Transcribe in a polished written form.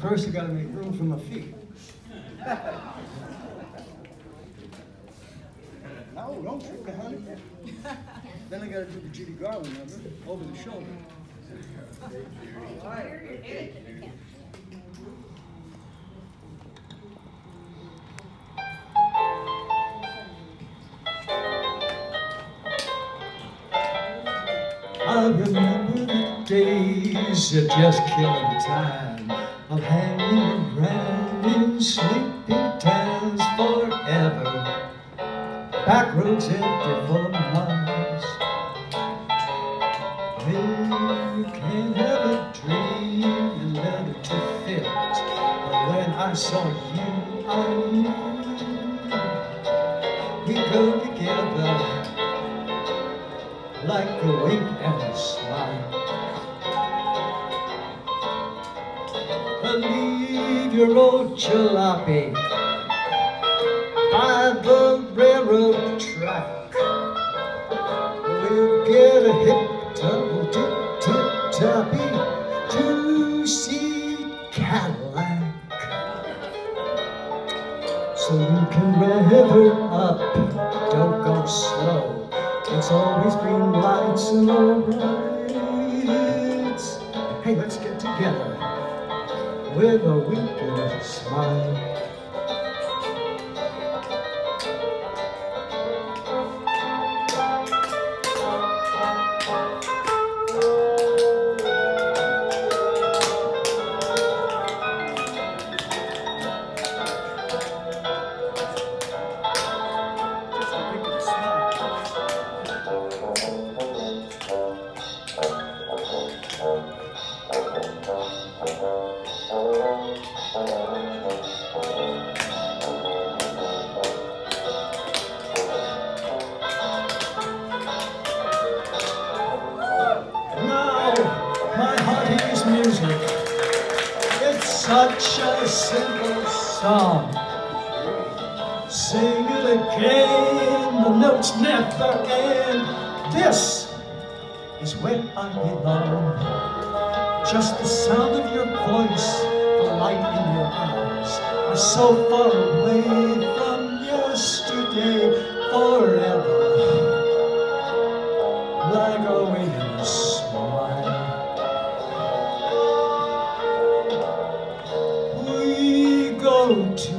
First, I gotta make room for my feet. No, don't trick me, honey. Then I gotta do the Judy Garland number, over the shoulder. All right. I remember the days of just killing time, of hanging around in sleeping towns forever. Back roads empty for miles. You can't have a dream and let it to fit. But when I saw you, I knew we go together like a wink and a smile. Leave your old jalopy by the railroad track. We'll get a hip double-dip-tip-toppy two-seat Cadillac, so you can rev her up, don't go slow. It's always green lights and all rights. Hey, let's get together with a wink and a smile. Music. It's such a simple song. Sing it again, the notes never end. This is where I belong. Just the sound of your voice, the light in your eyes are so far away from yesterday, forever, like a waiting smile. Go to